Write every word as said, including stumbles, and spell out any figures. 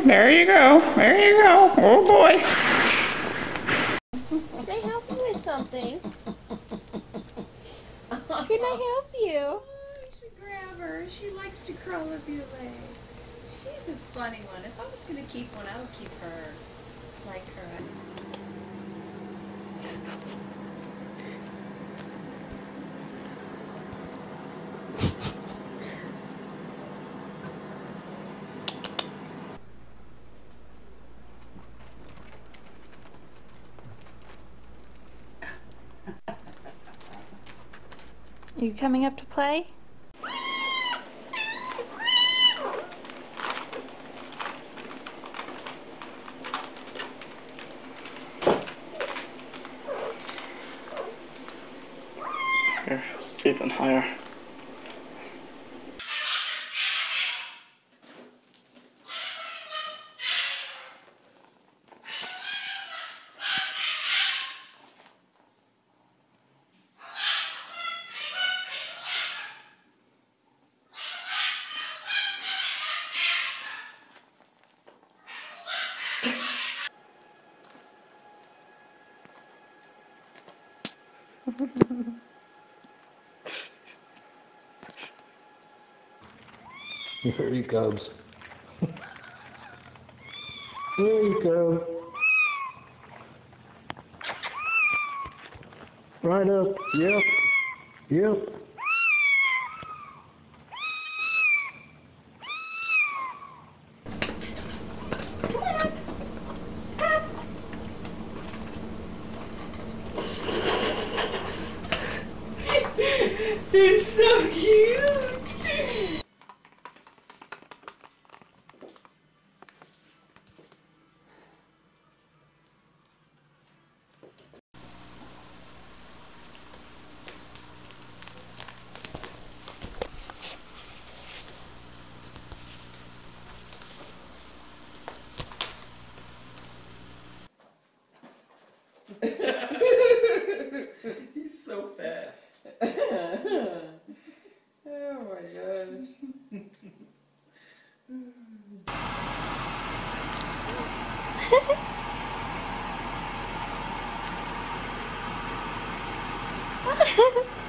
There you go. There you go. Oh boy. Can I help you with something? Can I help you? Oh, you should grab her. She likes to crawl up your leg. She's a funny one. If I was going to keep one, I would keep her like her. Are you coming up to play? Here, even higher. Here he comes. Here he comes. Right up. Yep. Yep. They're so cute. He's so fast. Oh my gosh. Ha ha ha!